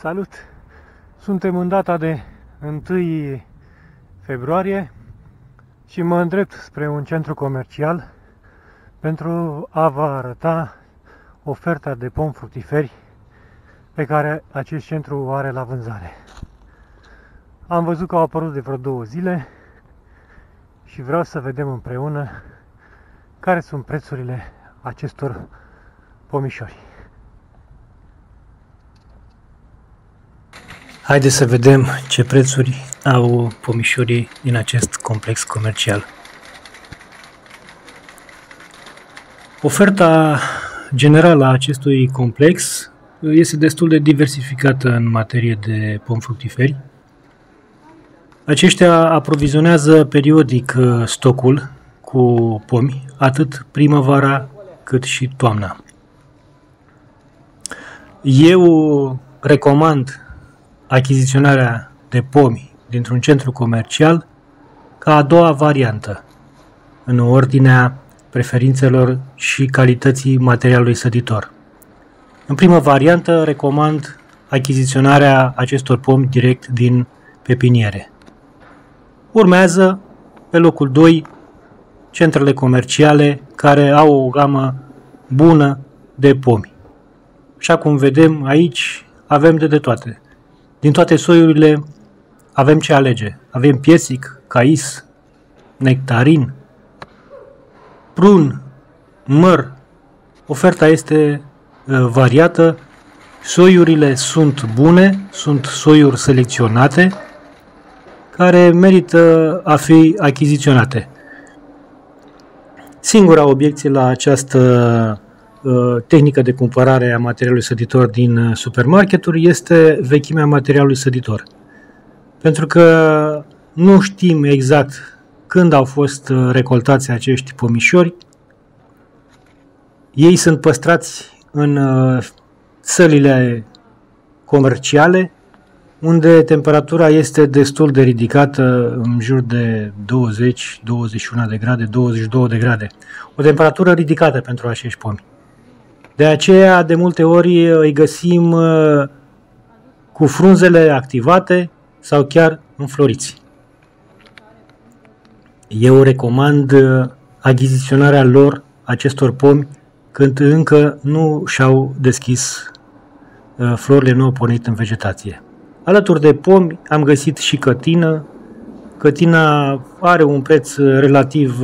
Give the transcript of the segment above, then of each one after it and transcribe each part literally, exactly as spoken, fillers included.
Salut! Suntem în data de întâi februarie și mă îndrept spre un centru comercial pentru a vă arăta oferta de pomi fructiferi pe care acest centru o are la vânzare. Am văzut că au apărut de vreo două zile și vreau să vedem împreună care sunt prețurile acestor pomișori. Haideți să vedem ce prețuri au pomișorii din acest complex comercial. Oferta generală a acestui complex este destul de diversificată în materie de pomi fructiferi. Aceștia aprovizionează periodic stocul cu pomi, atât primăvara cât și toamna. Eu recomand achiziționarea de pomi dintr-un centru comercial ca a doua variantă, în ordinea preferințelor și calității materialului săditor. În prima variantă recomand achiziționarea acestor pomi direct din pepiniere. Urmează, pe locul doi, centrele comerciale care au o gamă bună de pomi. Așa cum vedem aici, avem de, de toate. Din toate soiurile avem ce alege. Avem piersic, cais, nectarin, prun, măr. Oferta este uh, variată. Soiurile sunt bune, sunt soiuri selecționate care merită a fi achiziționate. Singura obiecție la această tehnică de cumpărare a materialului săditor din supermarketuri este vechimea materialului săditor. Pentru că nu știm exact când au fost recoltați acești pomișori. Ei sunt păstrați în sălile comerciale, unde temperatura este destul de ridicată, în jur de douăzeci douăzeci și unu de grade, douăzeci și două de grade. O temperatură ridicată pentru acești pomi. De aceea, de multe ori, îi găsim cu frunzele activate sau chiar înfloriți. Eu recomand achiziționarea lor, acestor pomi, când încă nu și-au deschis florile, nu au pornit în vegetație. Alături de pomi am găsit și cătină. Cătina are un preț relativ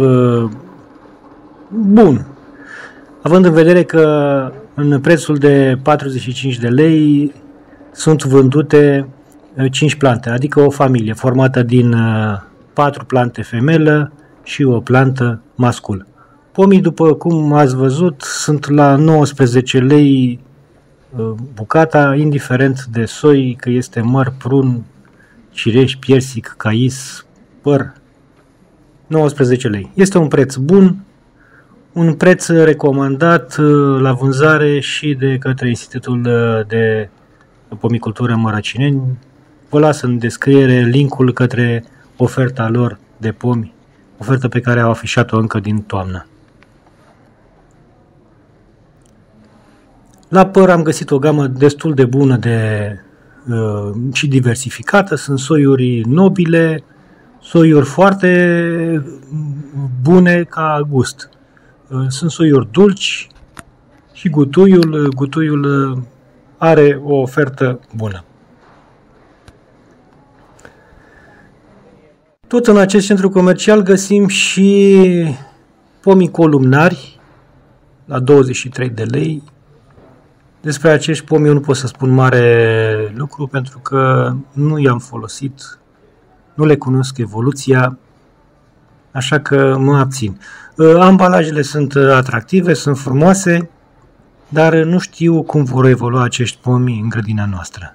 bun, având în vedere că în prețul de patruzeci și cinci de lei sunt vândute cinci plante, adică o familie formată din patru plante femelă și o plantă mascul. Pomii, după cum ați văzut, sunt la nouăsprezece lei bucata, indiferent de soi, că este măr, prun, cireș, piersic, cais, păr. nouăsprezece lei. Este un preț bun, un preț recomandat la vânzare și de către Institutul de Pomicultură Mărăcineni. Vă las în descriere linkul către oferta lor de pomi, ofertă pe care au afișat-o încă din toamnă. La păr am găsit o gamă destul de bună de, uh, și diversificată. Sunt soiuri nobile, soiuri foarte bune ca gust. Uh, sunt soiuri dulci și gutuiul, gutuiul are o ofertă bună. Tot în acest centru comercial găsim și pomii columnari la douăzeci și trei de lei. Despre acești pomi eu nu pot să spun mare lucru pentru că nu i-am folosit, nu le cunosc evoluția, așa că mă abțin. Ambalajele sunt atractive, sunt frumoase, dar nu știu cum vor evolua acești pomi în grădina noastră.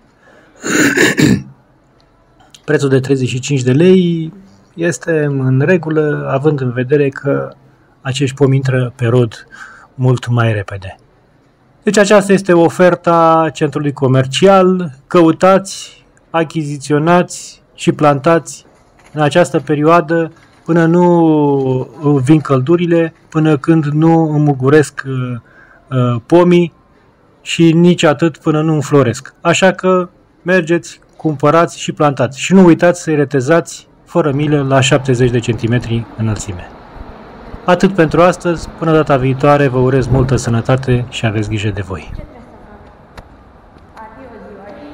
Prețul de treizeci și cinci de lei este în regulă, având în vedere că acești pomi intră pe rod mult mai repede. Deci aceasta este oferta centrului comercial. Căutați, achiziționați și plantați în această perioadă până nu vin căldurile, până când nu îmuguresc pomii și nici atât până nu înfloresc. Așa că mergeți, cumpărați și plantați. Și nu uitați să-i retezați fără milă la șaptezeci de centimetri înălțime. Atât pentru astăzi, până data viitoare vă urez multă sănătate și aveți grijă de voi.